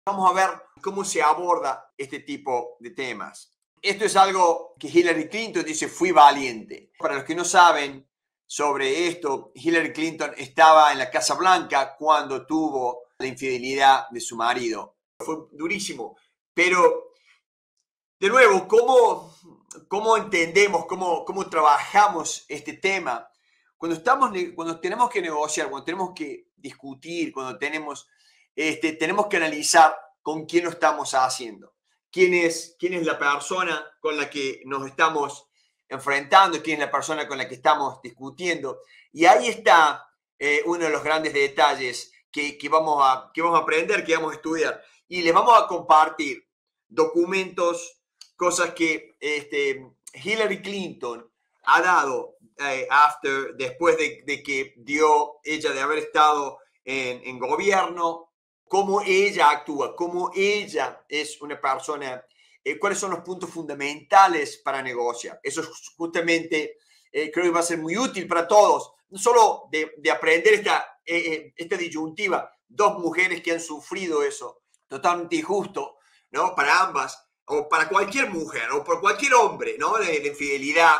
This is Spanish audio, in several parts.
Vamos a ver cómo se aborda este tipo de temas. Esto es algo que Hillary Clinton dice, fui valiente. Para los que no saben sobre esto, Hillary Clinton estaba en la Casa Blanca cuando tuvo la infidelidad de su marido. Fue durísimo, pero de nuevo, ¿cómo entendemos, cómo trabajamos este tema? Cuando tenemos que negociar, cuando tenemos que discutir, cuando tenemos que analizar con quién lo estamos haciendo. ¿Quién es la persona con la que nos estamos enfrentando? ¿Quién es la persona con la que estamos discutiendo? Y ahí está uno de los grandes detalles que vamos a aprender, que vamos a estudiar. Y les vamos a compartir documentos, cosas que Hillary Clinton ha dado después de que dio ella de haber estado en gobierno, cómo ella actúa, cómo ella es una persona, cuáles son los puntos fundamentales para negociar. Eso justamente creo que va a ser muy útil para todos, no solo de aprender esta disyuntiva, dos mujeres que han sufrido eso, totalmente injusto, ¿no? Para ambas, o para cualquier mujer, o por cualquier hombre, ¿no? La infidelidad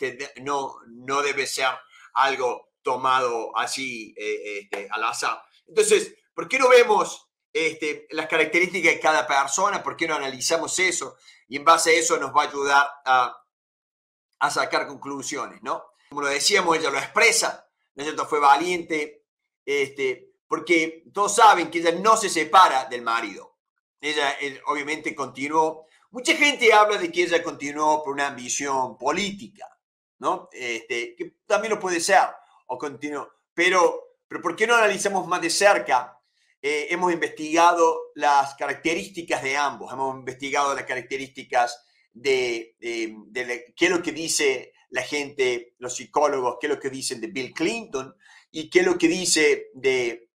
no debe ser algo tomado así al azar. Entonces, ¿por qué no vemos las características de cada persona? ¿Por qué no analizamos eso? Y en base a eso nos va a ayudar a sacar conclusiones, ¿no? Como lo decíamos, ella lo expresa, ¿no es cierto? Fue valiente, porque todos saben que ella no se separa del marido. Ella obviamente continuó. Mucha gente habla de que ella continuó por una ambición política, ¿no? Que también lo puede ser, o continuó. Pero ¿por qué no analizamos más de cerca? Hemos investigado las características de ambos, hemos investigado las características de qué es lo que dice la gente, los psicólogos, qué es lo que dicen de Bill Clinton y qué es lo que dice de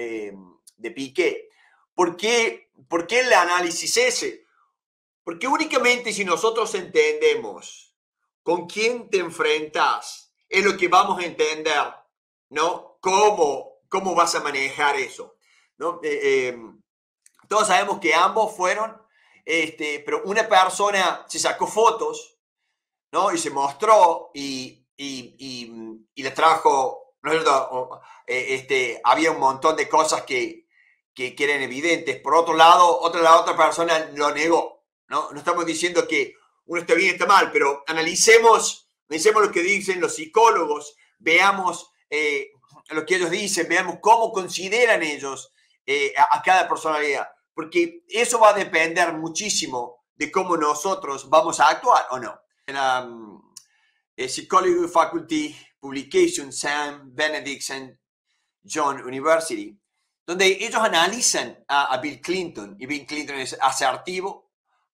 Piqué. ¿Por qué el análisis ese? Porque únicamente si nosotros entendemos con quién te enfrentas, es lo que vamos a entender, ¿no? ¿Cómo vas a manejar eso? ¿No? Todos sabemos que ambos fueron, pero una persona se sacó fotos, ¿no? Y se mostró y le trajo, ¿no es cierto? Había un montón de cosas que eran evidentes. Por otro lado, la otra persona lo negó, ¿no? No estamos diciendo que uno está bien, está mal, pero analicemos lo que dicen los psicólogos, veamos lo que ellos dicen, veamos cómo consideran ellos a cada personalidad, porque eso va a depender muchísimo de cómo nosotros vamos a actuar o no. En la Psychology Faculty Publication, Sam Benedict St. John University, donde ellos analizan a Bill Clinton, y Bill Clinton es asertivo,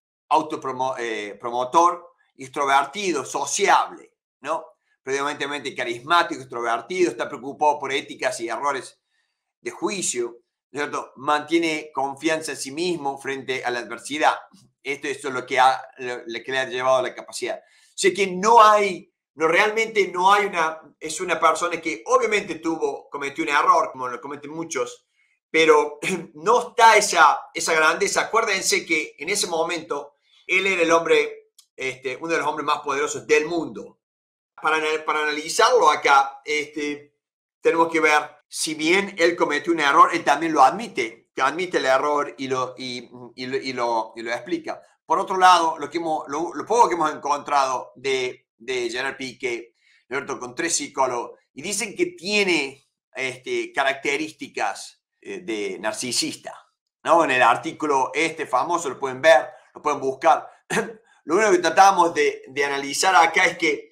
autopromotor, extrovertido, sociable, ¿no? Predominantemente carismático, extrovertido, está preocupado por éticas y errores de juicio, ¿no es cierto? Mantiene confianza en sí mismo frente a la adversidad. Esto es lo que le ha llevado a la capacidad. O sea que realmente no hay es una persona que obviamente cometió un error, como lo cometen muchos, pero no está esa grandeza. Acuérdense que en ese momento él era el hombre, uno de los hombres más poderosos del mundo. Para analizarlo acá, tenemos que ver, si bien él cometió un error, él también lo admite, que admite el error y lo explica. Por otro lado, lo poco que hemos encontrado de Gerard Piqué, ¿cierto? Con 3 psicólogos, y dicen que tiene características de narcisista, ¿no? En el artículo famoso, lo pueden ver, lo pueden buscar. Lo único que tratamos de analizar acá es que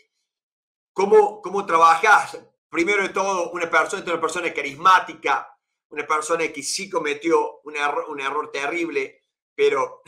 cómo trabajas. Primero de todo, una persona carismática, una persona que sí cometió un error terrible, pero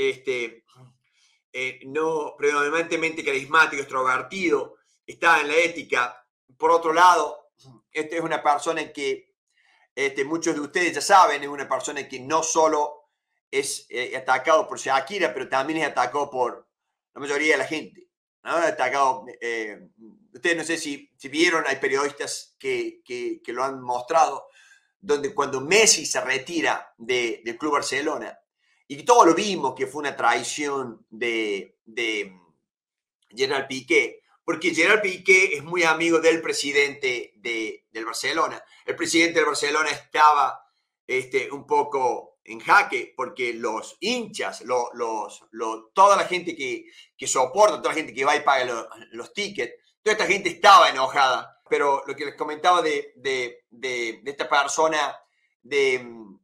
no predominantemente carismático, extrovertido, está en la ética. Por otro lado, es una persona que muchos de ustedes ya saben, es una persona que no solo es atacado por Shakira, pero también es atacado por la mayoría de la gente, ¿no? Atacado, ustedes no sé si vieron, hay periodistas que lo han mostrado, donde cuando Messi se retira del Club Barcelona, y todos lo vimos que fue una traición de Gerard Piqué, porque Gerard Piqué es muy amigo del presidente del Barcelona. El presidente del Barcelona estaba un poco en jaque porque los hinchas, toda la gente que soporta, toda la gente que va y paga los tickets, toda esta gente estaba enojada. Pero lo que les comentaba de esta persona, de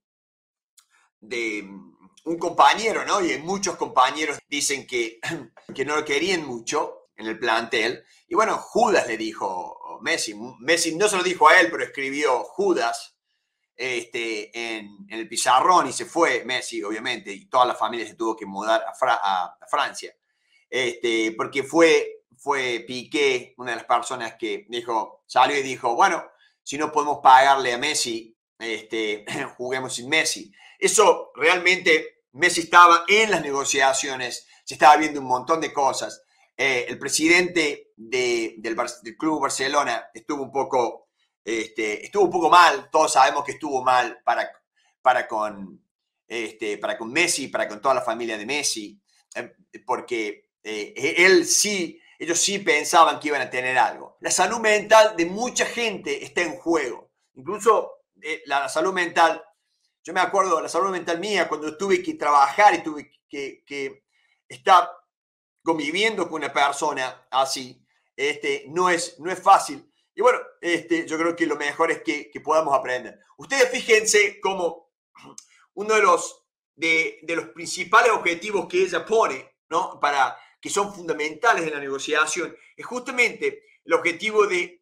un compañero, ¿no? Y muchos compañeros dicen que no lo querían mucho en el plantel. Y bueno, Judas le dijo Messi. Messi no se lo dijo a él, pero escribió Judas en el pizarrón y se fue Messi, obviamente. Y toda la familia se tuvo que mudar a Francia. Porque fue Piqué, una de las personas que salió y dijo, bueno, si no podemos pagarle a Messi, juguemos sin Messi. Eso realmente, Messi estaba en las negociaciones, se estaba viendo un montón de cosas. El presidente del Club Barcelona estuvo un poco mal, todos sabemos que estuvo mal para con Messi, para con toda la familia de Messi, porque ellos sí pensaban que iban a tener algo. La salud mental de mucha gente está en juego, incluso la salud mental. Yo me acuerdo de la salud mental mía cuando tuve que trabajar y tuve que estar conviviendo con una persona así. No es fácil. Y bueno, yo creo que lo mejor es que podamos aprender. Ustedes fíjense cómo uno de los principales objetivos que ella pone, ¿no? Que son fundamentales en la negociación, es justamente el objetivo de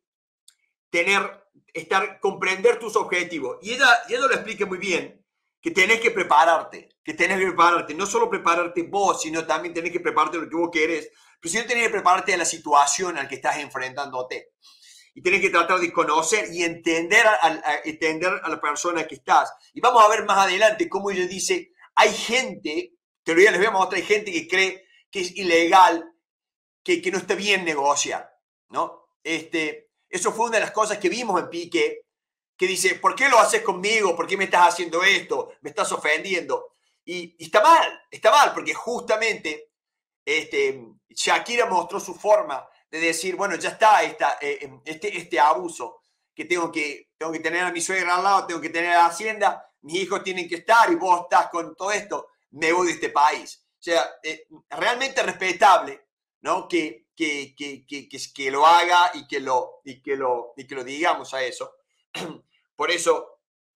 comprender tus objetivos. Y ella lo explica muy bien, que tenés que prepararte, no solo prepararte vos, sino también tenés que prepararte lo que vos querés, pero sino tenés que prepararte a la situación al que estás enfrentándote. Y tenés que tratar de conocer y entender a la persona que estás. Y vamos a ver más adelante cómo ella dice, hay gente, les voy a mostrar, hay gente que cree que es ilegal, que no está bien negociar, ¿no? Eso fue una de las cosas que vimos en Piqué, que dice, ¿por qué lo haces conmigo? ¿Por qué me estás haciendo esto? ¿Me estás ofendiendo? Y está mal, porque justamente Shakira mostró su forma de decir, bueno, ya está este abuso, que tengo que tener a mi suegra al lado, tengo que tener a la hacienda, mis hijos tienen que estar y vos estás con todo esto, me voy de este país. O sea, realmente respetable, ¿no? Que lo haga y que lo digamos a eso. Por eso,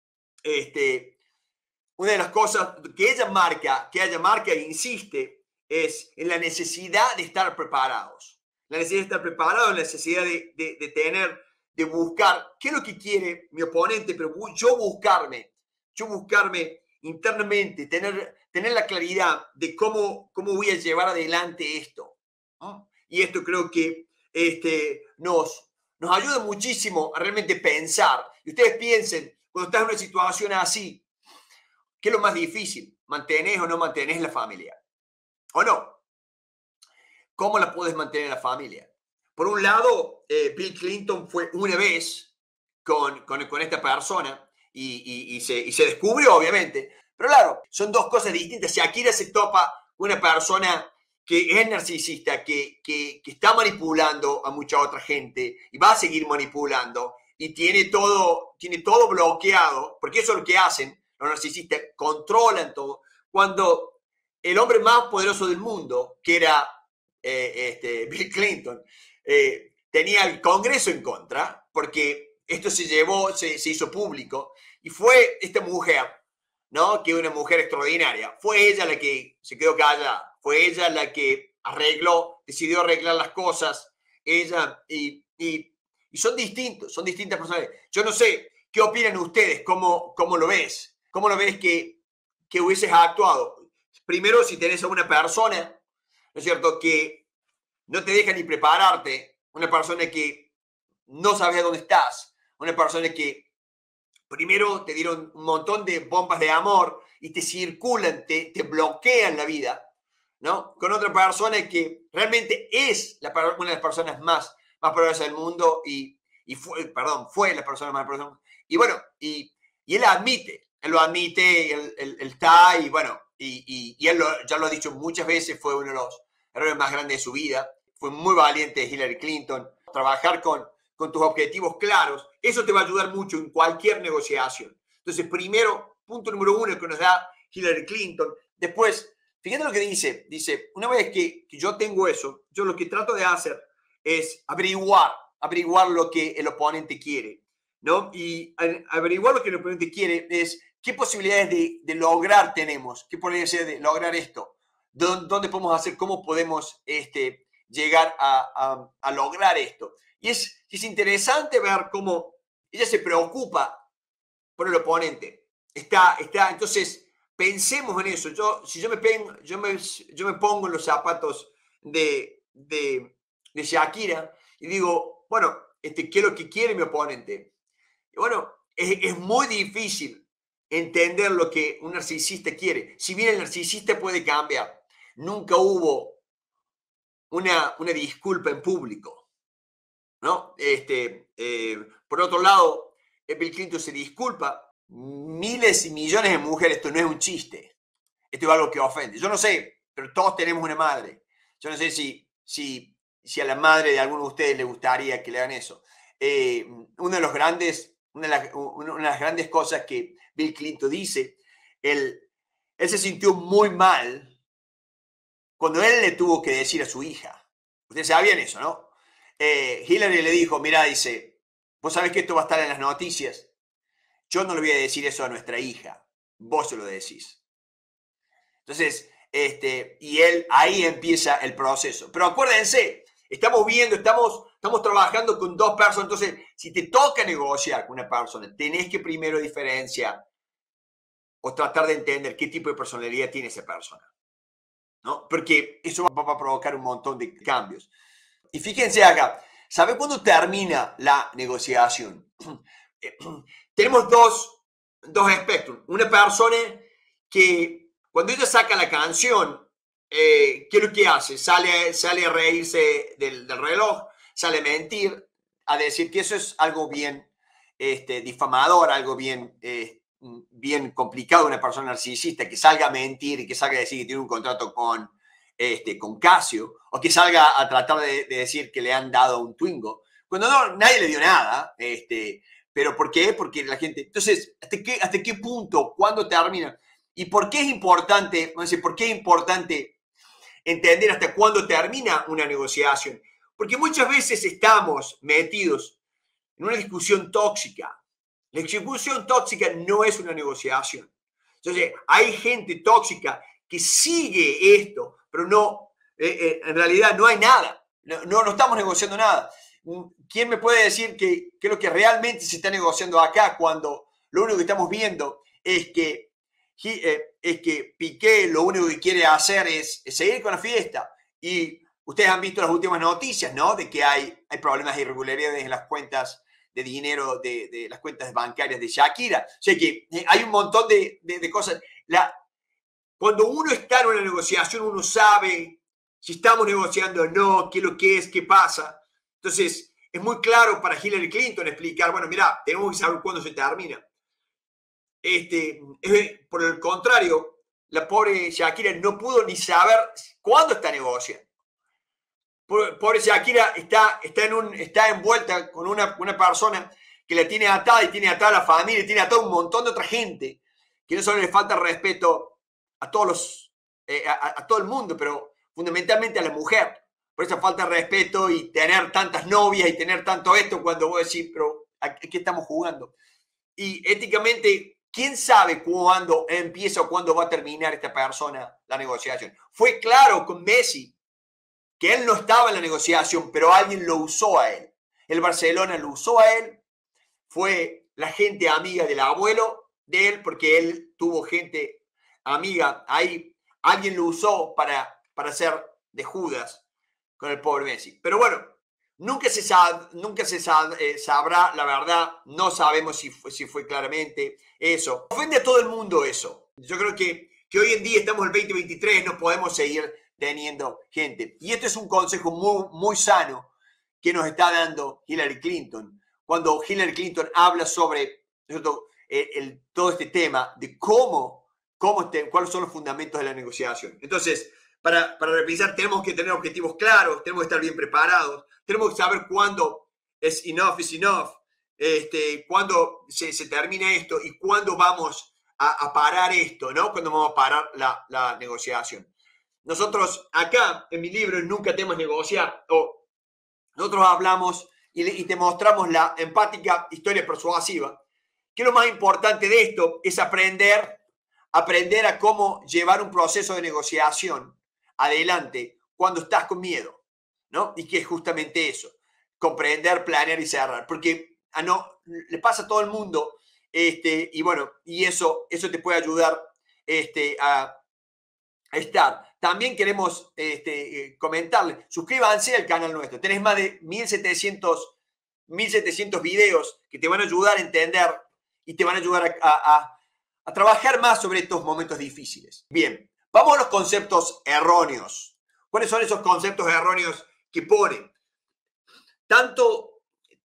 una de las cosas que ella marca e insiste es en la necesidad de estar preparados. La necesidad de estar preparados, la necesidad de buscar qué es lo que quiere mi oponente, pero yo buscarme internamente, tener la claridad de cómo voy a llevar adelante esto, ¿no? Y esto creo que nos ayuda muchísimo a realmente pensar. Y ustedes piensen, cuando estás en una situación así, ¿qué es lo más difícil? ¿Mantenés o no mantenés la familia? ¿O no? ¿Cómo la puedes mantener la familia? Por un lado, Bill Clinton fue una vez con esta persona y se descubrió, obviamente. Pero claro, son dos cosas distintas. Si Shakira se topa una persona que es narcisista, que está manipulando a mucha otra gente y va a seguir manipulando y tiene todo bloqueado, porque eso es lo que hacen los narcisistas, controlan todo. Cuando el hombre más poderoso del mundo, que era Bill Clinton, tenía el Congreso en contra, porque esto se hizo público, y fue esta mujer, ¿no? Que es una mujer extraordinaria, fue ella la que se quedó callada, fue ella la que decidió arreglar las cosas, ella, y son distintas personas. Yo no sé, ¿qué opinan ustedes? ¿Cómo lo ves? ¿Cómo lo ves que hubieses actuado? Primero, si tenés a una persona, ¿no es cierto?, que no te deja ni prepararte, una persona que no sabes dónde estás, una persona que primero te dieron un montón de bombas de amor y te circulan, te bloquean la vida, ¿no? Con otra persona que realmente es una de las personas más poderosas del mundo fue la persona más poderosa del mundo. Y bueno, y Y él lo admite, él está, y bueno, y él ya lo ha dicho muchas veces, fue uno de los errores más grandes de su vida. Fue muy valiente Hillary Clinton. Trabajar con tus objetivos claros, eso te va a ayudar mucho en cualquier negociación. Entonces, primero, punto número uno que nos da Hillary Clinton. Después, fíjate lo que dice. Dice, una vez que yo tengo eso, yo lo que trato de hacer es averiguar lo que el oponente quiere, ¿no? Y averiguar lo que el oponente quiere es qué posibilidades de lograr tenemos, qué posibilidades de lograr esto, dónde podemos hacer, cómo podemos llegar a lograr esto. Y es interesante ver cómo ella se preocupa por el oponente. Entonces, pensemos en eso. Si yo me pongo en los zapatos de Shakira y digo, bueno, ¿qué es lo que quiere mi oponente? Y bueno, es muy difícil entender lo que un narcisista quiere. Si bien el narcisista puede cambiar, nunca hubo una disculpa en público, ¿no? Por otro lado, Bill Clinton se disculpa. Miles y millones de mujeres, esto no es un chiste. Esto es algo que ofende. Yo no sé, pero todos tenemos una madre. Yo no sé si a la madre de alguno de ustedes le gustaría que le hagan eso. Una de las grandes cosas que Bill Clinton dice, él se sintió muy mal cuando él le tuvo que decir a su hija. Ustedes sabían eso, ¿no? Hillary le dijo, mira, dice, vos sabés que esto va a estar en las noticias. Yo no le voy a decir eso a nuestra hija. Vos se lo decís. Entonces, y ahí empieza el proceso. Pero acuérdense, estamos trabajando con dos personas. Entonces, si te toca negociar con una persona, tenés que primero diferenciar o tratar de entender qué tipo de personalidad tiene esa persona, ¿no? Porque eso va a provocar un montón de cambios. Y fíjense acá, ¿sabe cuándo termina la negociación? Tenemos dos espectros. Una persona que cuando ella saca la canción, ¿qué es lo que hace? Sale a reírse del reloj, sale a mentir, a decir que eso es algo bien difamador, algo bien complicado, una persona narcisista, que salga a mentir y que salga a decir que tiene un contrato con Casio, o que salga a tratar de decir que le han dado un Twingo, cuando no, nadie le dio nada, pero ¿por qué? Porque la gente... Entonces, ¿hasta qué punto? ¿Cuándo termina? ¿Y por qué es importante? ¿Por qué es importante entender hasta cuándo termina una negociación? Porque muchas veces estamos metidos en una discusión tóxica. La discusión tóxica no es una negociación. Entonces, hay gente tóxica que sigue esto, pero no, en realidad no hay nada. No estamos negociando nada. ¿Quién me puede decir qué es lo que realmente se está negociando acá cuando lo único que estamos viendo es que Piqué lo único que quiere hacer es seguir con la fiesta? Y ustedes han visto las últimas noticias, ¿no? De que hay problemas de irregularidades en las cuentas de dinero de las cuentas bancarias de Shakira. O sea que hay un montón de cosas. Cuando uno está en una negociación, uno sabe si estamos negociando o no, qué es lo que es, qué pasa. Entonces, es muy claro para Hillary Clinton explicar, bueno, mira, tenemos que saber cuándo se termina. Por el contrario, la pobre Shakira no pudo ni saber cuándo está negociando. Pobre Shakira está envuelta con una persona que la tiene atada y tiene atada a la familia y tiene atada un montón de otra gente que no solo le falta respeto a todos a todo el mundo, pero fundamentalmente a la mujer. Por esa falta de respeto y tener tantas novias y tener tanto esto cuando vos decís, pero ¿a qué estamos jugando? Y éticamente, ¿quién sabe cuándo empieza o cuándo va a terminar esta persona la negociación? Fue claro con Messi que él no estaba en la negociación, pero alguien lo usó a él. El Barcelona lo usó a él, fue la gente amiga del abuelo de él, porque él tuvo gente amiga ahí. Alguien lo usó para ser de Judas con el pobre Messi. Pero bueno, nunca se sabrá la verdad, no sabemos si fue claramente eso. Ofende a todo el mundo eso. Yo creo que hoy en día estamos en el 2023, no podemos seguir teniendo gente. Y este es un consejo muy, muy sano que nos está dando Hillary Clinton. Cuando Hillary Clinton habla sobre todo este tema de cuáles son los fundamentos de la negociación. Entonces, para revisar, tenemos que tener objetivos claros, tenemos que estar bien preparados, tenemos que saber cuándo es enough, cuándo se termina esto y cuándo vamos a parar esto, ¿no? Cuándo vamos a parar la negociación. Nosotros acá, en mi libro, Nunca temas negociar, nosotros hablamos y te mostramos la empática historia persuasiva, que lo más importante de esto es aprender a cómo llevar un proceso de negociación adelante cuando estás con miedo, ¿no? Y que es justamente eso, comprender, planear y cerrar, porque le pasa a todo el mundo, y bueno, y eso te puede ayudar a estar. También queremos comentarles, suscríbanse al canal nuestro, tenés más de 1700 videos que te van a ayudar a entender y te van a ayudar a trabajar más sobre estos momentos difíciles. Bien, vamos a los conceptos erróneos. ¿Cuáles son esos conceptos erróneos que ponen? Tanto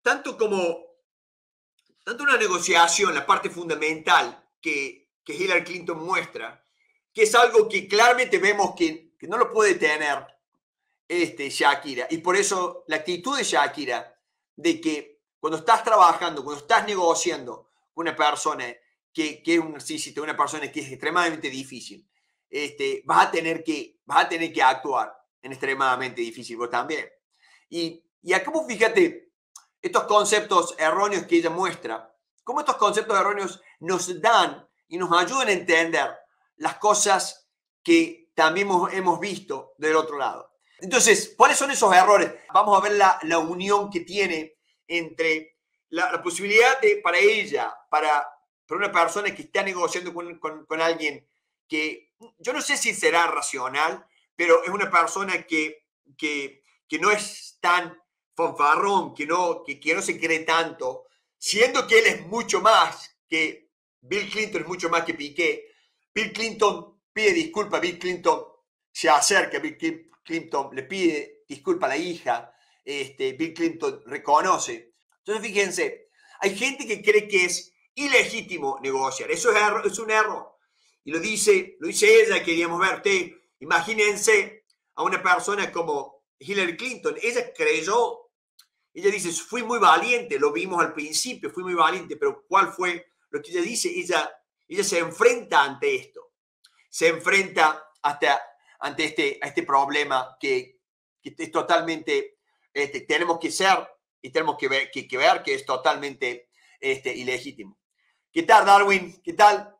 una negociación, la parte fundamental que Hillary Clinton muestra, que es algo que claramente vemos que no lo puede tener Shakira. Y por eso la actitud de Shakira de que cuando estás trabajando, cuando estás negociando con una persona que es un narcisista, una persona que es extremadamente difícil, vas a tener que actuar en extremadamente difícil vos también. Y acá vos fíjate estos conceptos erróneos que ella muestra, cómo estos conceptos erróneos nos dan y nos ayudan a entender las cosas que también hemos visto del otro lado. Entonces, ¿cuáles son esos errores? Vamos a ver la unión que tiene entre la posibilidad para ella, para una persona que está negociando con alguien que yo no sé si será racional, pero es una persona que no es tan fanfarrón, que no se cree tanto, siendo que él es mucho más que Bill Clinton, es mucho más que Piqué. Bill Clinton pide disculpas, Bill Clinton se acerca, Bill Clinton le pide disculpas a la hija, Bill Clinton reconoce. Entonces, fíjense, hay gente que cree que es ilegítimo negociar. Eso es un error. Y lo dice ella, queríamos ver. Imagínense a una persona como Hillary Clinton. Ella dice, fui muy valiente, lo vimos al principio, fui muy valiente, pero ¿cuál fue lo que ella dice? Ella se enfrenta ante esto. Se enfrenta ante este problema que es totalmente, tenemos que ser y tenemos que ver que es totalmente ilegítimo. ¿Qué tal, Darwin? ¿Qué tal?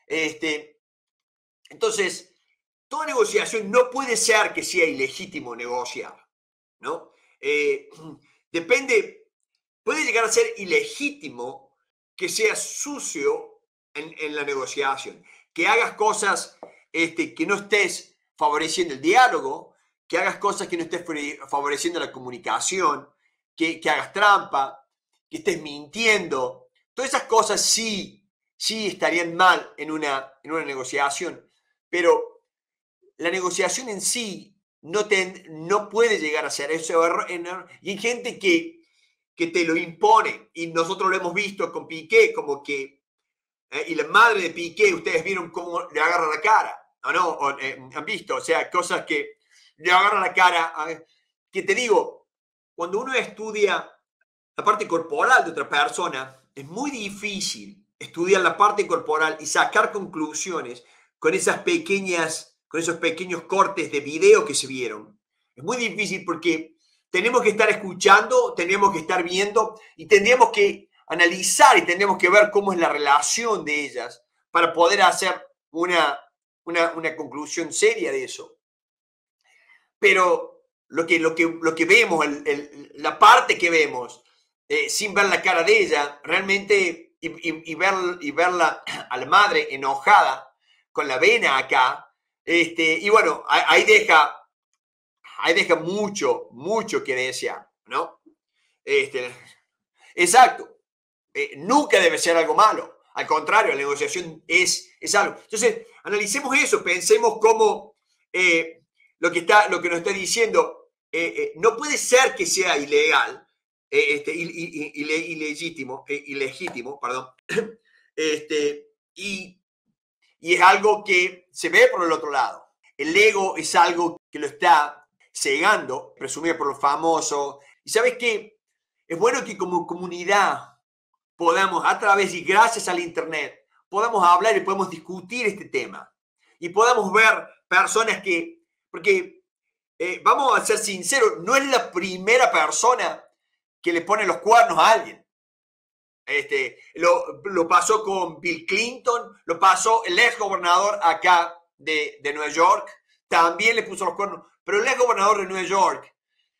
Entonces, toda negociación no puede ser que sea ilegítimo negociar, ¿no? Puede llegar a ser ilegítimo que seas sucio en la negociación, que hagas cosas que no estés favoreciendo el diálogo, que hagas cosas que no estés favoreciendo la comunicación, que hagas trampa, que estés mintiendo. Todas esas cosas sí estarían mal en una negociación, pero la negociación en sí no puede llegar a ser eso. Y hay gente que te lo impone, y nosotros lo hemos visto con Piqué, como que, y la madre de Piqué, ustedes vieron cómo le agarra la cara, ¿o no? Han visto, o sea, cosas que le agarra la cara. Que te digo, cuando uno estudia la parte corporal de otra persona, es muy difícil estudiar la parte corporal y sacar conclusiones con esos pequeños cortes de video que se vieron. Es muy difícil porque tenemos que estar escuchando, tenemos que estar viendo y tendríamos que analizar y tendríamos que ver cómo es la relación de ellas para poder hacer una conclusión seria de eso. Pero lo que vemos, la parte que vemos, sin ver la cara de ella, realmente, y verla a la madre enojada, con la vena acá, y bueno, ahí deja mucho que desear, ¿no? Exacto. Nunca debe ser algo malo. Al contrario, la negociación es algo. Entonces, analicemos eso, pensemos cómo lo que nos está diciendo no puede ser que sea ilegal, ilegítimo, perdón. Y es algo que se ve por el otro lado. El ego es algo que lo está cegando, presumido por los famosos. Y ¿sabes qué? Es bueno que como comunidad podamos, a través y gracias al Internet, podamos hablar y podemos discutir este tema. Y podamos ver personas que, porque vamos a ser sinceros, no es la primera persona que le pone los cuernos a alguien. Lo pasó con Bill Clinton, lo pasó el ex gobernador acá de Nueva York, también le puso los cuernos. Pero el ex gobernador de Nueva York,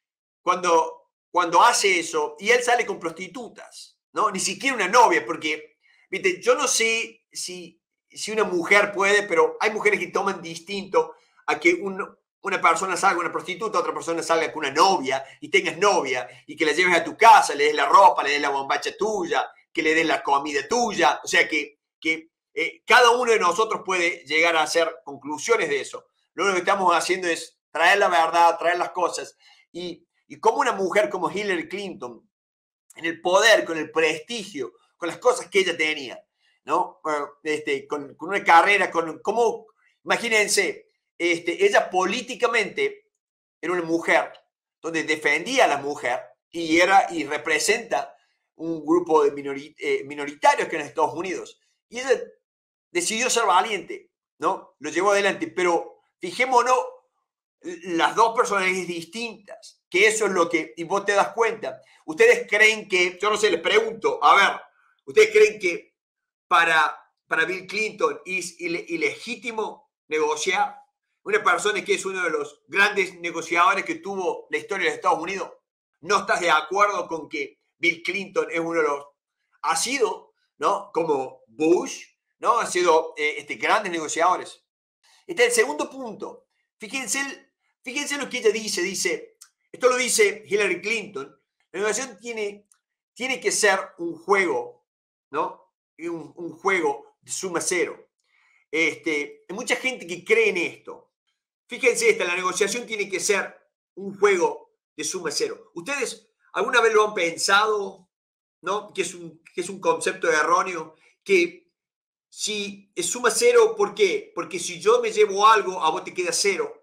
cuando hace eso, y él sale con prostitutas, ¿no? Ni siquiera una novia, porque, ¿viste? Yo no sé si una mujer puede, pero hay mujeres que toman distinto a que una persona salga con una prostituta, otra persona salga con una novia y tengas novia y que la lleves a tu casa, le des la ropa, le des la bombacha tuya, que le des la comida tuya. O sea que cada uno de nosotros puede llegar a hacer conclusiones de eso. Lo único que estamos haciendo es traer la verdad, traer las cosas. Y como una mujer como Hillary Clinton, en el poder, con el prestigio, con las cosas que ella tenía, ¿no? Con una carrera, como, imagínense, ella políticamente era una mujer donde defendía a la mujer y representa un grupo de minoritarios que en Estados Unidos. Y ella decidió ser valiente, ¿no? Lo llevó adelante, pero fijémonos las dos personalidades distintas, que eso es lo que, y vos te das cuenta. Ustedes creen que, yo no sé, les pregunto, a ver, ¿ustedes creen que para Bill Clinton es ilegítimo negociar? Una persona que es uno de los grandes negociadores que tuvo la historia de Estados Unidos, ¿no estás de acuerdo con que Bill Clinton es uno de los, ha sido, ¿no? Como Bush, ¿no? Ha sido grandes negociadores. Este es el segundo punto. Fíjense lo que ella dice, esto lo dice Hillary Clinton, la negociación tiene que ser un juego, ¿no? Un juego de suma cero. Hay mucha gente que cree en esto. Fíjense la negociación tiene que ser un juego de suma cero. ¿Ustedes alguna vez lo han pensado, ¿no? Que es un concepto erróneo, que si es suma cero, ¿por qué? Porque si yo me llevo algo, a vos te queda cero.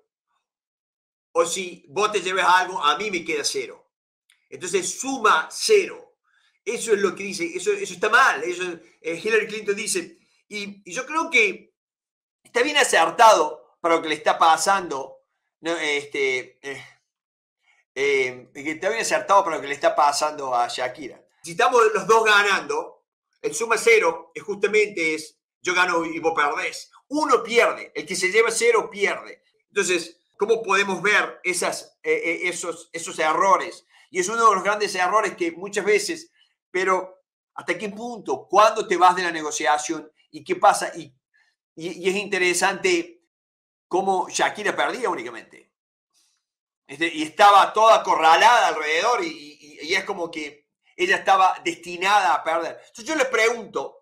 O si vos te lleves algo, a mí me queda cero. Entonces, suma cero. Eso es lo que dice. Eso está mal. Hillary Clinton dice. Y yo creo que está bien acertado para lo que le está pasando. ¿No? Está bien acertado para lo que le está pasando a Shakira. Si estamos los dos ganando, el suma cero justamente es yo gano y vos perdés. Uno pierde. El que se lleva cero pierde. Entonces, ¿cómo podemos ver esos errores? Y es uno de los grandes errores que muchas veces, pero ¿hasta qué punto? ¿Cuándo te vas de la negociación? ¿Y qué pasa? Y es interesante cómo Shakira perdía únicamente. Y estaba toda acorralada alrededor y es como que ella estaba destinada a perder. Entonces yo les pregunto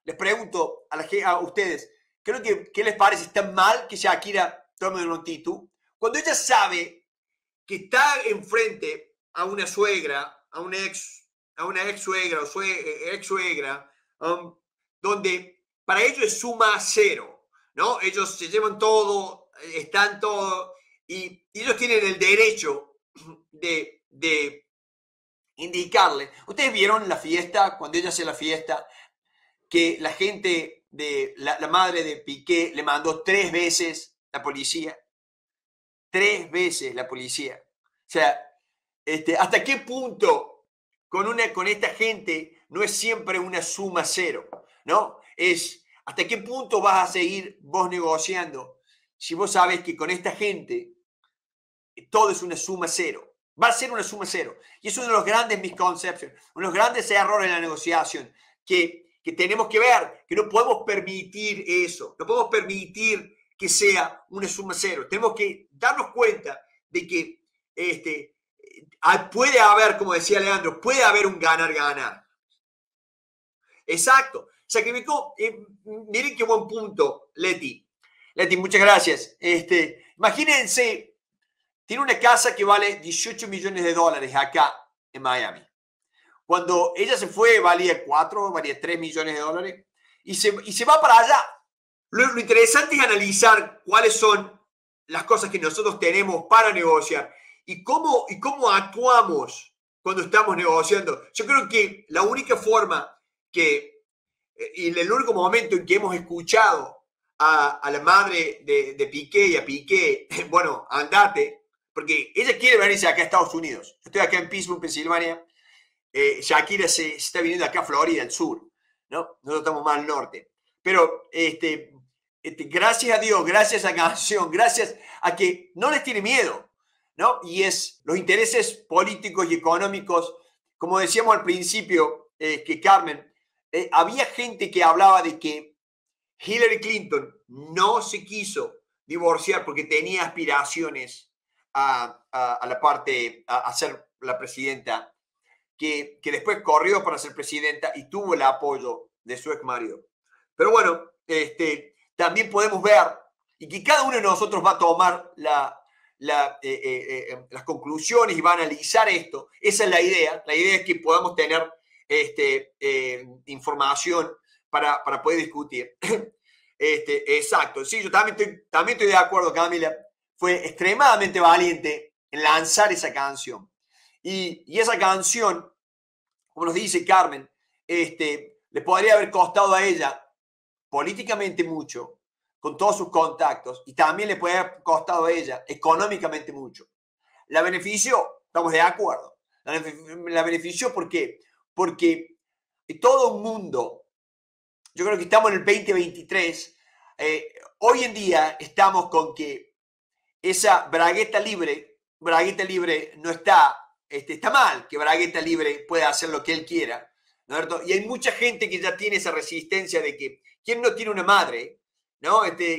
a ustedes, ¿qué les parece? ¿Está mal que Shakira tome un título? Cuando ella sabe que está enfrente a una suegra, a una ex suegra o ex suegra, donde para ellos es suma cero, ¿no? Ellos se llevan todo, están todo, y ellos tienen el derecho de indicarle. ¿Ustedes vieron la fiesta, cuando ella hace la fiesta, que la gente la madre de Piqué le mandó 3 veces la policía? 3 veces la policía. O sea, ¿hasta qué punto con esta gente no es siempre una suma cero? ¿No? ¿Hasta qué punto vas a seguir vos negociando si vos sabes que con esta gente todo es una suma cero? Va a ser una suma cero. Y es uno de los grandes misconceptions, uno de los grandes errores en la negociación que tenemos que ver, que no podemos permitir eso, no podemos permitir que sea una suma cero. Tenemos que darnos cuenta de que puede haber, como decía Leandro, puede haber un ganar-ganar. Exacto. Sacrificó, miren qué buen punto, Leti. Leti, muchas gracias. Imagínense, tiene una casa que vale 18 millones de dólares acá en Miami. Cuando ella se fue, valía 4, valía 3 millones de dólares. y se va para allá. Lo interesante es analizar cuáles son las cosas que nosotros tenemos para negociar y cómo actuamos cuando estamos negociando. Yo creo que la única forma y el único momento en que hemos escuchado a la madre de Piqué y a Piqué, bueno, andate, porque ella quiere venirse acá a Estados Unidos. Yo estoy acá en Pittsburgh, Pensilvania. Shakira se está viniendo acá a Florida, al sur, ¿no? Nosotros estamos más al norte. Pero gracias a Dios, gracias a la canción, gracias a que no les tiene miedo, ¿no? Y es los intereses políticos y económicos, como decíamos al principio, que Carmen, había gente que hablaba de que Hillary Clinton no se quiso divorciar porque tenía aspiraciones a la parte, a ser la presidenta, que después corrió para ser presidenta y tuvo el apoyo de su ex marido. Pero bueno, también podemos ver y que cada uno de nosotros va a tomar las conclusiones y va a analizar esto. Esa es la idea. La idea es que podamos tener información para poder discutir. Exacto. Sí, yo también estoy de acuerdo, Camila. Fue extremadamente valiente en lanzar esa canción. Y esa canción, como nos dice Carmen, le podría haber costado a ella políticamente mucho, con todos sus contactos, y también le puede haber costado a ella económicamente mucho. La benefició, estamos de acuerdo. La benefició, ¿por qué? Porque todo el mundo, yo creo que estamos en el 2023, hoy en día estamos con que esa bragueta libre no está mal, que bragueta libre pueda hacer lo que él quiera, ¿no es cierto? Y hay mucha gente que ya tiene esa resistencia de que, ¿quién no tiene una madre? ¿No?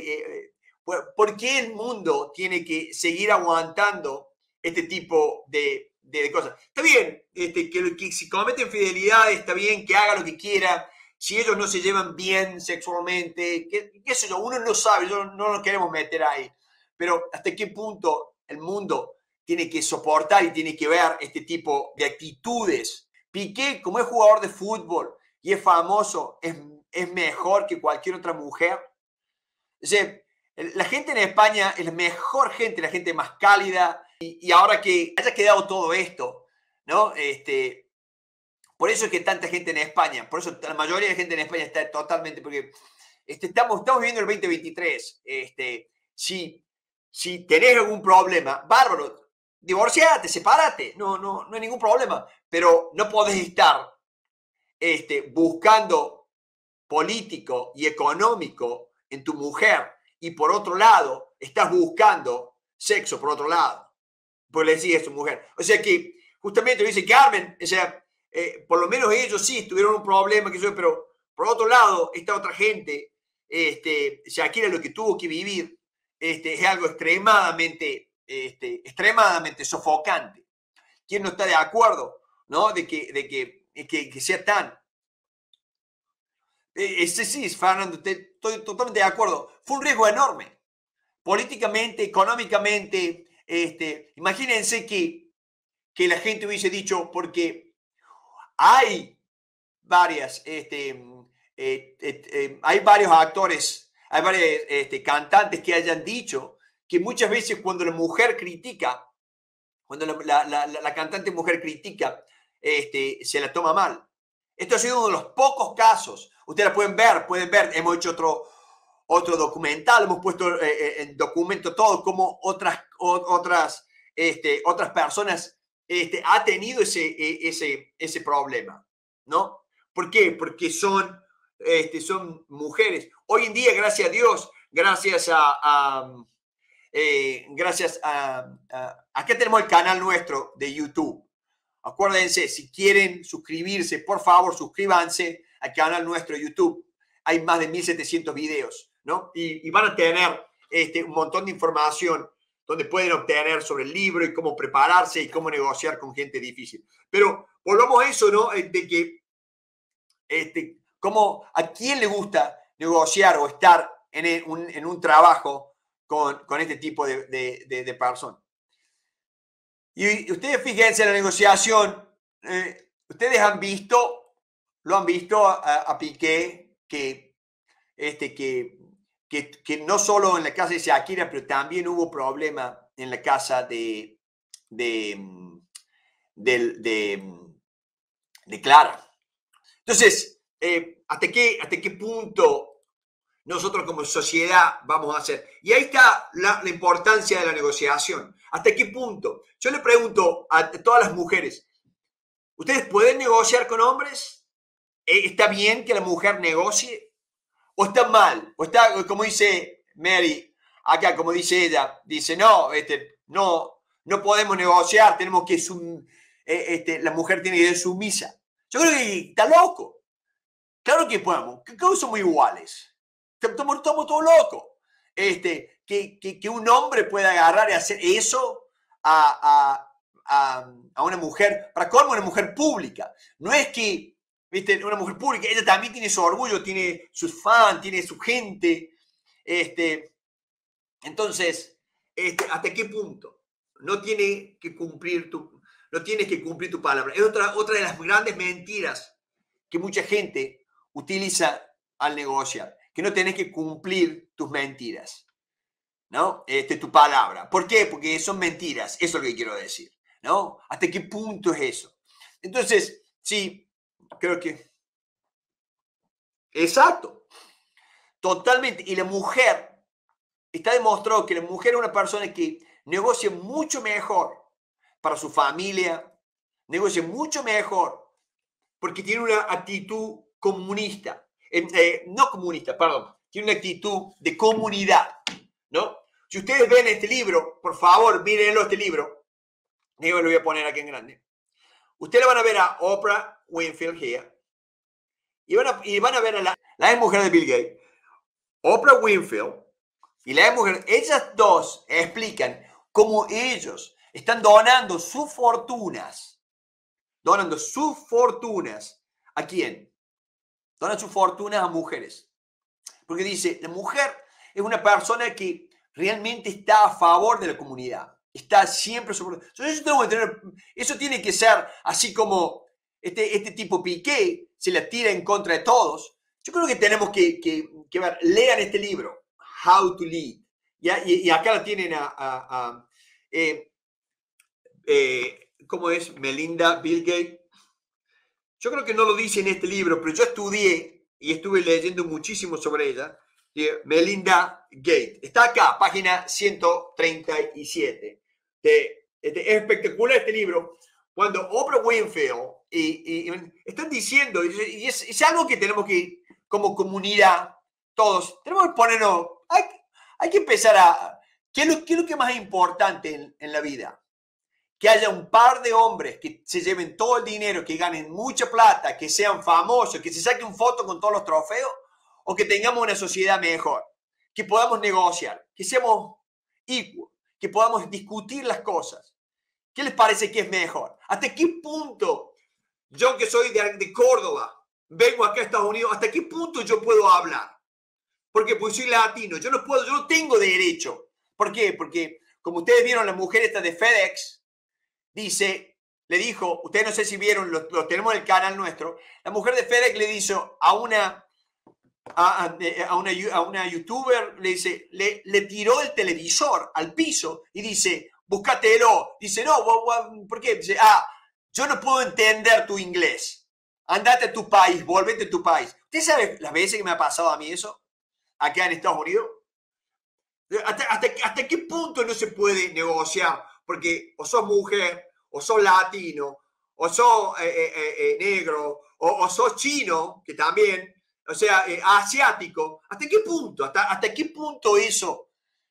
¿Por qué el mundo tiene que seguir aguantando este tipo de cosas? Está bien, que si comete infidelidades, está bien, que haga lo que quiera. Si ellos no se llevan bien sexualmente, qué sé yo, uno no sabe, no nos queremos meter ahí. Pero hasta qué punto el mundo tiene que soportar y tiene que ver este tipo de actitudes. Piqué, como es jugador de fútbol y es famoso, es mejor que cualquier otra mujer. O sea, la gente en España es la mejor gente, la gente más cálida. Y ahora que haya quedado todo esto, ¿no? Por eso es que tanta gente en España, por eso la mayoría de gente en España está totalmente, porque estamos viviendo el 2023. Si tenés algún problema, bárbaro, divorciate, sepárate, no hay ningún problema, pero no podés estar buscando político y económico en tu mujer y por otro lado estás buscando sexo por otro lado, pues le decís a su mujer. O sea que justamente lo dice Carmen, o sea, por lo menos ellos sí tuvieron un problema, pero por otro lado, esta otra gente, Shakira, lo que tuvo que vivir es algo extremadamente sofocante. ¿Quién no está de acuerdo, ¿no? de que sea tan... sí, Fernando, estoy totalmente de acuerdo. Fue un riesgo enorme, políticamente, económicamente. Imagínense que la gente hubiese dicho, porque hay hay varios actores, hay varios cantantes que hayan dicho que muchas veces cuando la mujer critica, cuando la cantante mujer critica, se la toma mal. Esto ha sido uno de los pocos casos. Ustedes pueden ver, hemos hecho otro documental, hemos puesto en documento todo como otras personas ha tenido ese problema, ¿no? ¿Por qué? Porque son mujeres. Hoy en día, gracias a Dios, gracias acá tenemos el canal nuestro de YouTube. Acuérdense, si quieren suscribirse, por favor, suscríbanse al canal nuestro de YouTube. Hay más de 1.700 videos, ¿no? Y van a tener un montón de información donde pueden obtener sobre el libro y cómo prepararse y cómo negociar con gente difícil. Pero volvamos a eso, ¿no? De que a quién le gusta negociar o estar en un trabajo con este tipo de personas. Y ustedes fíjense en la negociación, ustedes lo han visto a Piqué, que que no solo en la casa de Shakira, pero también hubo problema en la casa de Clara. Entonces, ¿hasta qué punto nosotros como sociedad vamos a hacer? Y ahí está la importancia de la negociación. ¿Hasta qué punto? Yo le pregunto a todas las mujeres, ¿ustedes pueden negociar con hombres? ¿Está bien que la mujer negocie? ¿O está mal? ¿O está, como dice Mary, acá, como dice ella, dice, no, no podemos negociar, tenemos que, la mujer tiene que ser sumisa? Yo creo que está loco. Claro que podemos, que somos iguales. Estamos todos locos. Que un hombre pueda agarrar y hacer eso a una mujer, para colmo una mujer pública. No es que, ¿viste? Una mujer pública, ella también tiene su orgullo, tiene sus fans, tiene su gente. Entonces, ¿hasta qué punto? No tienes que cumplir tu palabra. Es otra de las grandes mentiras que mucha gente utiliza al negociar, que no tenés que cumplir tus mentiras, ¿no? Tu palabra. ¿Por qué? Porque son mentiras, eso es lo que quiero decir, ¿no? ¿Hasta qué punto es eso? Entonces, sí, creo que... Exacto, totalmente. Y la mujer, está demostrado que la mujer es una persona que negocia mucho mejor para su familia, negocia mucho mejor porque tiene una actitud comunista, no comunista, perdón, tiene una actitud de comunidad, ¿no? Si ustedes ven este libro, por favor, mírenlo este libro, yo lo voy a poner aquí en grande. Ustedes van a ver a Oprah Winfrey here, y van a ver a la ex mujer de Bill Gates, Oprah Winfrey, y la ex mujer, ellas dos explican cómo ellos están donando sus fortunas. ¿A quién? Donan sus fortunas a mujeres. Porque dice, la mujer es una persona que realmente está a favor de la comunidad. Está siempre sobre... Eso tiene que ser así como este tipo Piqué se la tira en contra de todos. Yo creo que tenemos que ver, lean este libro, How to Lead. Y acá la tienen ¿cómo es? Melinda Bill Gates. Yo creo que no lo dice en este libro, pero yo estudié y estuve leyendo muchísimo sobre ella. Melinda Gates. Está acá, página 137. Es espectacular este libro. Cuando Oprah Winfrey y están diciendo, y es algo que tenemos que, como comunidad, todos, tenemos que ponernos, hay que empezar a... ¿Qué es lo que más es importante en la vida? Que haya un par de hombres que se lleven todo el dinero, que ganen mucha plata, que sean famosos, que se saquen fotos con todos los trofeos, o que tengamos una sociedad mejor, que podamos negociar, que seamos iguales, que podamos discutir las cosas. ¿Qué les parece que es mejor? ¿Hasta qué punto yo, que soy de Córdoba, vengo acá a Estados Unidos, hasta qué punto yo puedo hablar? Porque pues soy latino, yo no tengo derecho. ¿Por qué? Porque como ustedes vieron, la mujer esta de FedEx, le dijo, ustedes no sé si vieron, lo tenemos en el canal nuestro, la mujer de FedEx le dijo a una youtuber, le tiró el televisor al piso y dice, búscatelo. Dice, no, ¿por qué? Dice, yo no puedo entender tu inglés. Andate a tu país, volvete a tu país. ¿Usted sabe las veces que me ha pasado a mí eso? Acá en Estados Unidos. ¿Hasta qué punto no se puede negociar? Porque o sos mujer, o sos latino, o sos negro, o sos chino, que también, o sea, asiático. ¿Hasta qué punto? ¿Hasta qué punto eso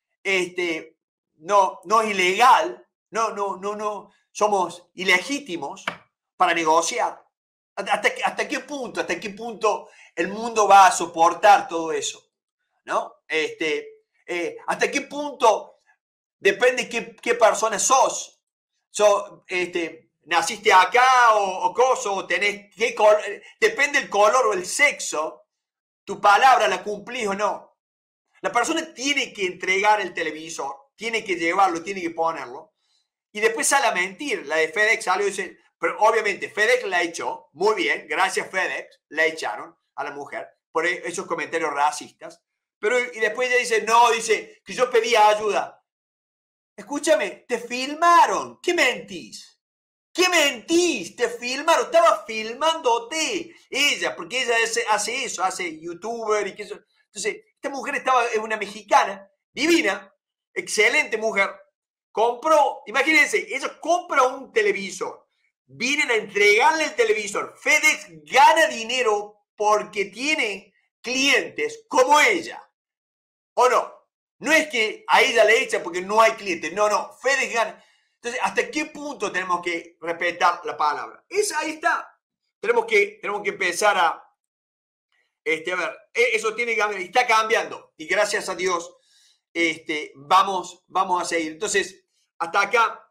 no es ilegal? No, somos ilegítimos para negociar. ¿Hasta qué punto? ¿Hasta qué punto el mundo va a soportar todo eso? ¿No? ¿Hasta qué punto depende qué persona sos? ¿Naciste acá o coso? Depende el color o el sexo, tu palabra la cumplís o no. La persona tiene que entregar el televisor, tiene que llevarlo, tiene que ponerlo, y después sale a mentir. La de FedEx salió y dice, pero obviamente FedEx la echó, muy bien, gracias FedEx, la echaron a la mujer, por esos comentarios racistas. Pero, y después ella dice, no, dice que yo pedía ayuda. Escúchame, te filmaron. ¿Qué mentís? ¿Qué mentís? Te filmaron. Estaba filmándote ella, porque ella hace eso, hace youtuber y que eso. Entonces, esta mujer es una mexicana, divina, excelente mujer. Compró, imagínense, ella compra un televisor. Vienen a entregarle el televisor. FedEx gana dinero porque tiene clientes como ella. ¿O no? No es que a ella le echan porque no hay clientes. No, no. FedEx gana. Entonces, ¿hasta qué punto tenemos que respetar la palabra? Ahí está. Tenemos que empezar a ver, eso tiene que cambiar. Está cambiando. Y gracias a Dios, vamos a seguir. Entonces, hasta acá,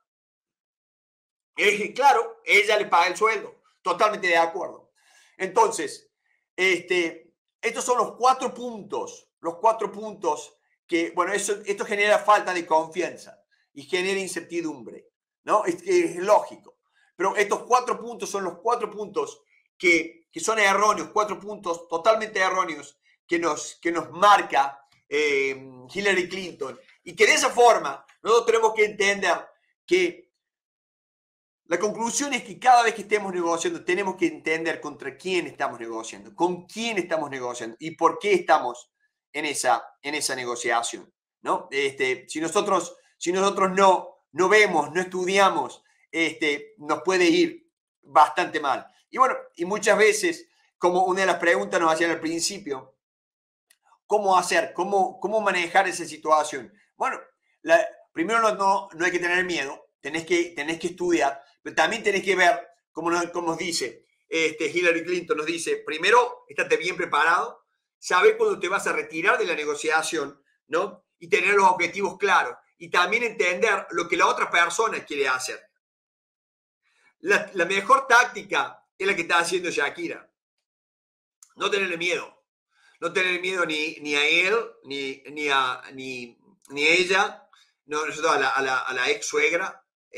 claro, ella le paga el sueldo. Totalmente de acuerdo. Entonces, estos son los 4 puntos. Los 4 puntos que, bueno, esto genera falta de confianza y genera incertidumbre, ¿no? Es lógico. Pero estos 4 puntos son los 4 puntos que son erróneos, 4 puntos totalmente erróneos que nos marca Hillary Clinton. Y que de esa forma nosotros tenemos que entender que la conclusión es que cada vez que estemos negociando tenemos que entender contra quién estamos negociando, con quién estamos negociando y por qué estamos en esa negociación, ¿no? Si nosotros no vemos, no estudiamos, nos puede ir bastante mal. Y bueno, y muchas veces, como una de las preguntas nos hacían al principio, ¿cómo hacer? ¿Cómo manejar esa situación? Bueno, primero no hay que tener miedo, tenés que estudiar, pero también tenés que ver, como nos dice Hillary Clinton, nos dice, primero, estate bien preparado, saber cuándo te vas a retirar de la negociación, ¿no? Y tener los objetivos claros. Y también entender lo que la otra persona quiere hacer. La mejor táctica es la que está haciendo Shakira. No tenerle miedo. No tener miedo ni a él, ni a ella, no, a la ex suegra.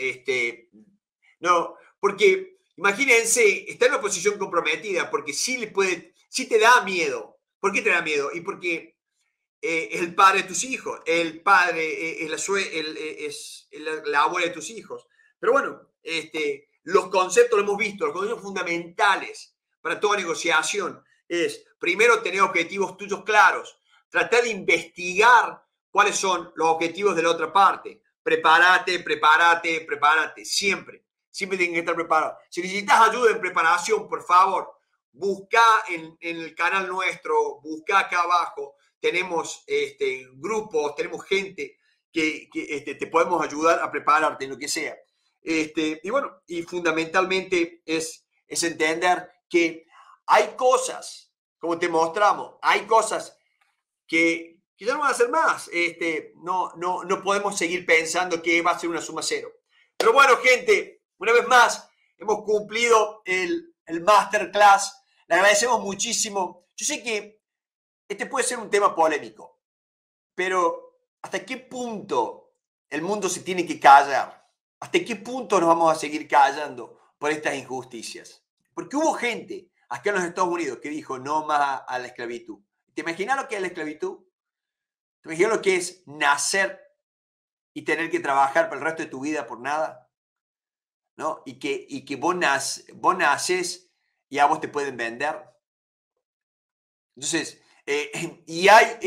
No, porque imagínense, está en una posición comprometida, porque sí te da miedo. ¿Por qué te da miedo? Y porque es el padre de tus hijos, el padre es la abuela de tus hijos. Pero bueno, los conceptos lo hemos visto, los conceptos fundamentales para toda negociación es, primero, tener objetivos tuyos claros, tratar de investigar cuáles son los objetivos de la otra parte. Prepárate, siempre tienen que estar preparados. Si necesitas ayuda en preparación, por favor, busca en el canal nuestro, busca acá abajo, tenemos grupos, tenemos gente que te podemos ayudar a prepararte en lo que sea. Y bueno, y fundamentalmente es entender que hay cosas, como te mostramos, hay cosas que ya no van a ser más. No podemos seguir pensando que va a ser una suma cero. Pero bueno, gente, una vez más, hemos cumplido el masterclass. Le agradecemos muchísimo. Yo sé que este puede ser un tema polémico, pero ¿hasta qué punto el mundo se tiene que callar? ¿Hasta qué punto nos vamos a seguir callando por estas injusticias? Porque hubo gente acá en los Estados Unidos que dijo no más a la esclavitud. ¿Te imaginas lo que es la esclavitud? ¿Te imaginas lo que es nacer y tener que trabajar para el resto de tu vida por nada? ¿No? Y que vos naces y a vos te pueden vender. Entonces, y hay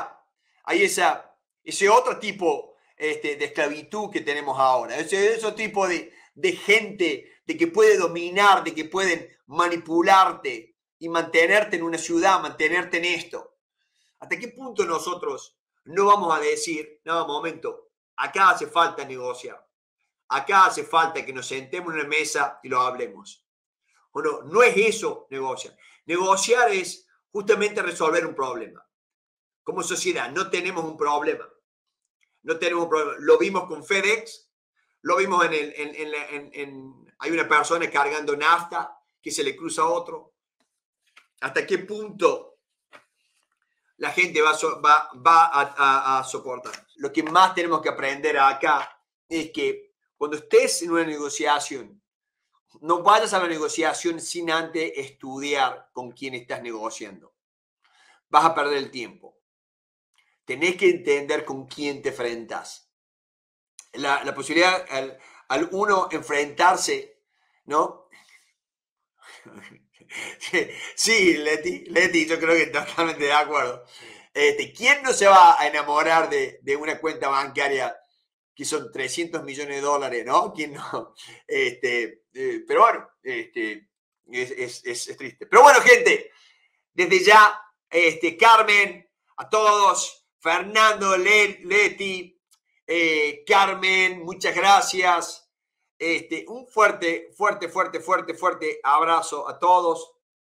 ese otro tipo de esclavitud que tenemos ahora, ese tipo de gente de que puede dominar, de que pueden manipularte y mantenerte en una ciudad, mantenerte en esto. ¿Hasta qué punto nosotros no vamos a decir, no, momento, acá hace falta negociar, acá hace falta que nos sentemos en una mesa y lo hablemos? Bueno, no es eso negociar. Negociar es justamente resolver un problema. Como sociedad no tenemos un problema. No tenemos un problema. Lo vimos con FedEx, lo vimos hay una persona cargando nafta que se le cruza a otro. ¿Hasta qué punto la gente va a soportar? Lo que más tenemos que aprender acá es que cuando estés en una negociación, no vayas a la negociación sin antes estudiar con quién estás negociando. vas a perder el tiempo. Tenés que entender con quién te enfrentas. La posibilidad al uno enfrentarse, ¿no? Sí, Leti, yo creo que totalmente de acuerdo. ¿Quién no se va a enamorar de una cuenta bancaria que son 300 millones de dólares, ¿no? ¿Quién no? Pero bueno, es triste. Pero bueno, gente, desde ya, Carmen, a todos, Fernando, Leti, Carmen, muchas gracias. Un fuerte abrazo a todos.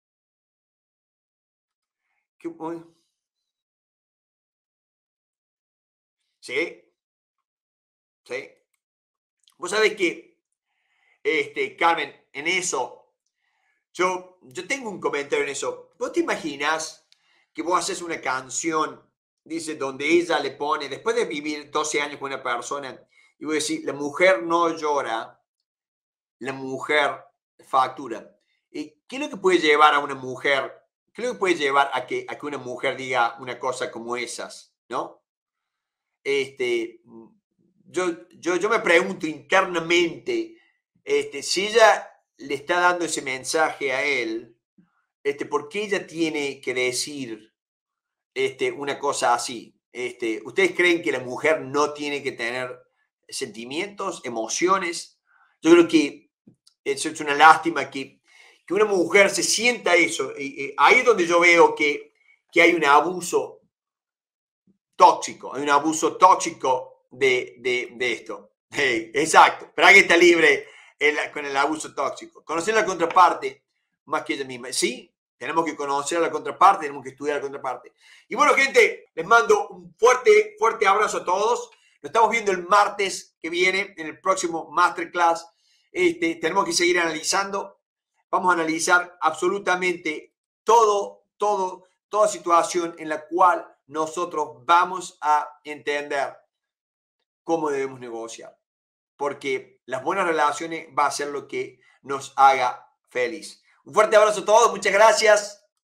Sí, sí. Vos sabés que, Carmen, en eso, yo tengo un comentario en eso. ¿Vos te imaginas que vos haces una canción, dice, donde ella le pone, después de vivir 12 años con una persona, y vos decís, la mujer no llora, la mujer factura? ¿Y qué es lo que puede llevar a una mujer? ¿Qué es lo que puede llevar a que una mujer diga una cosa como esas? ¿No? Yo me pregunto internamente, si ella le está dando ese mensaje a él, ¿por qué ella tiene que decir una cosa así? ¿Ustedes creen que la mujer no tiene que tener sentimientos, emociones? Yo creo que eso es una lástima que una mujer se sienta eso. Ahí es donde yo veo que hay un abuso tóxico, hay un abuso tóxico de esto. Exacto, para que está libre con el abuso tóxico. Conocer la contraparte más que ella misma. Sí, tenemos que conocer a la contraparte, tenemos que estudiar a la contraparte. Y bueno, gente, les mando un fuerte abrazo a todos. Nos estamos viendo el martes que viene en el próximo Masterclass. Tenemos que seguir analizando. Vamos a analizar absolutamente toda situación en la cual nosotros vamos a entender cómo debemos negociar. Porque las buenas relaciones va a ser lo que nos haga feliz. Un fuerte abrazo a todos. Muchas gracias.